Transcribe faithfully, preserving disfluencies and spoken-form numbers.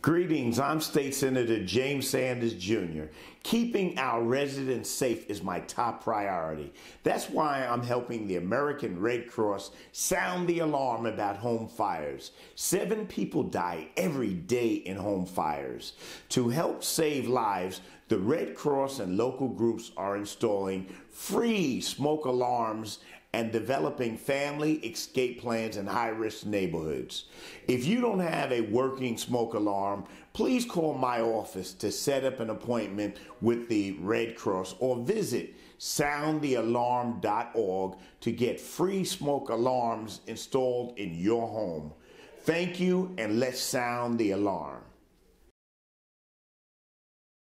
Greetings, I'm State Senator James Sanders Junior Keeping our residents safe is my top priority. That's why I'm helping the American Red Cross sound the alarm about home fires. Seven people die every day in home fires. To help save lives, the Red Cross and local groups are installing free smoke alarms and developing family escape plans in high-risk neighborhoods. If you don't have a working smoke alarm, please call my office to set up an appointment with the Red Cross or visit sound the alarm dot org to get free smoke alarms installed in your home. Thank you, and let's sound the alarm.